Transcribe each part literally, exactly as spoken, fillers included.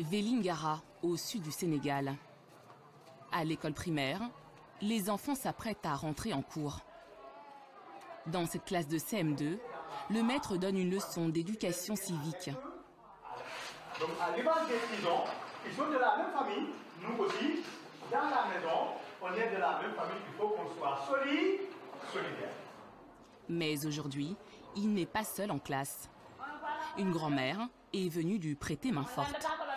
Vélingara, au sud du Sénégal. À l'école primaire, les enfants s'apprêtent à rentrer en cours. Dans cette classe de C M deux, le maître donne une leçon d'éducation civique. Donc à l'image des petits-enfants, ils sont de la même famille, nous aussi, dans la maison, on est de la même famille, il faut qu'on soit solide, solidaire. Mais aujourd'hui, il n'est pas seul en classe. Une grand-mère est venue lui prêter main forte.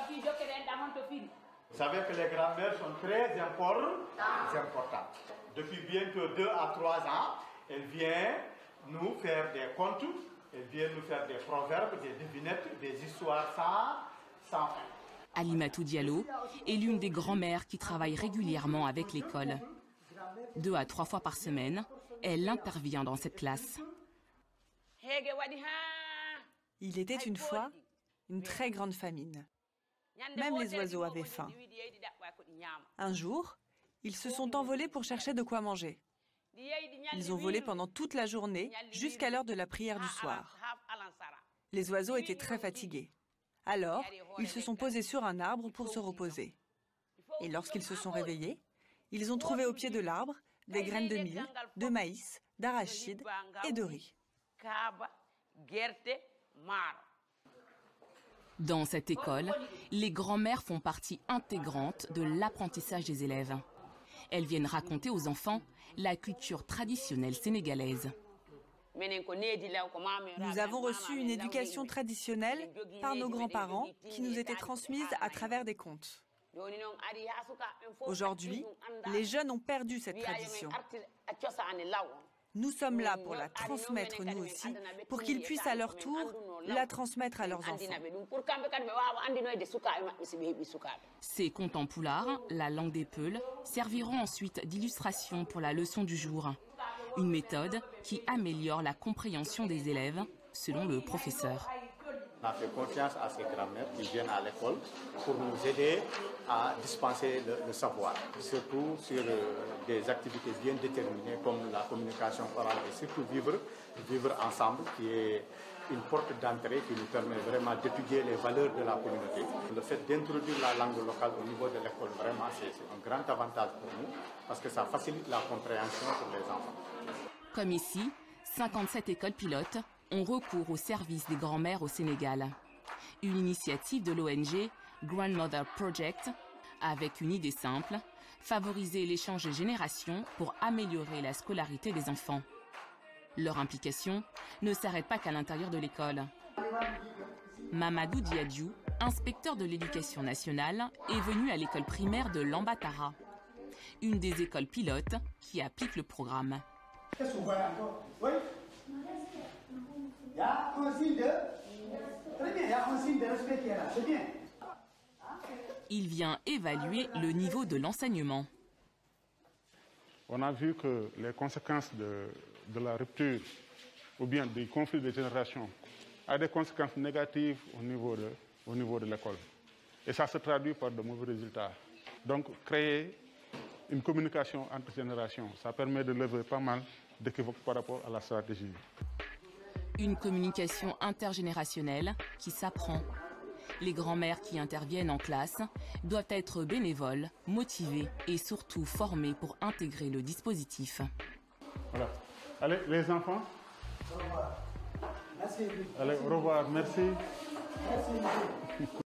Vous savez que les grands-mères sont très importantes. Depuis bientôt deux à trois ans, elle vient nous faire des contes, elle vient nous faire des proverbes, des devinettes, des histoires sans, sans fin. Alimatou Diallo est l'une des grand-mères qui travaille régulièrement avec l'école. Deux à trois fois par semaine, elle intervient dans cette classe. Il était une fois une très grande famine. Même les oiseaux avaient faim. Un jour, ils se sont envolés pour chercher de quoi manger. Ils ont volé pendant toute la journée jusqu'à l'heure de la prière du soir. Les oiseaux étaient très fatigués. Alors, ils se sont posés sur un arbre pour se reposer. Et lorsqu'ils se sont réveillés, ils ont trouvé au pied de l'arbre des graines de mil, de maïs, d'arachide et de riz. Dans cette école, les grands-mères font partie intégrante de l'apprentissage des élèves. Elles viennent raconter aux enfants la culture traditionnelle sénégalaise. Nous avons reçu une éducation traditionnelle par nos grands-parents qui nous était transmise à travers des contes. Aujourd'hui, les jeunes ont perdu cette tradition. Nous sommes là pour la transmettre nous aussi, pour qu'ils puissent à leur tour la transmettre à leurs enfants. Ces contes en poulard, la langue des Peuls, serviront ensuite d'illustration pour la leçon du jour. Une méthode qui améliore la compréhension des élèves, selon le professeur. On a fait confiance à ces grands-mères qui viennent à l'école pour nous aider à dispenser le, le savoir, surtout sur euh, des activités bien déterminées comme la communication orale et surtout vivre, vivre ensemble, qui est une porte d'entrée qui nous permet vraiment d'étudier les valeurs de la communauté. Le fait d'introduire la langue locale au niveau de l'école, vraiment, c'est un grand avantage pour nous parce que ça facilite la compréhension pour les enfants. Comme ici, cinquante-sept écoles pilotes ont recours au service des grands-mères au Sénégal. Une initiative de l'O N G Grandmother Project avec une idée simple, favoriser l'échange de générations pour améliorer la scolarité des enfants. Leur implication ne s'arrête pas qu'à l'intérieur de l'école. Mamadou Diadiou, inspecteur de l'éducation nationale, est venu à l'école primaire de Lambatara, une des écoles pilotes qui applique le programme. Qu'est-ce qu'on voit encore? Oui. Il y a un signe de... Très bien, il y a un signe de respect qui est là, c'est bien. Il vient évaluer le niveau de l'enseignement. On a vu que les conséquences de, de la rupture ou bien du conflit de génération a des conséquences négatives au niveau de, au niveau de l'école. Et ça se traduit par de mauvais résultats. Donc, créer une communication entre générations, ça permet de lever pas mal d'équivoques par rapport à la stratégie. Une communication intergénérationnelle qui s'apprend. Les grands-mères qui interviennent en classe doivent être bénévoles, motivées et surtout formées pour intégrer le dispositif. Voilà. Allez, les enfants. Au revoir. Merci. Allez, au revoir. Merci. Merci.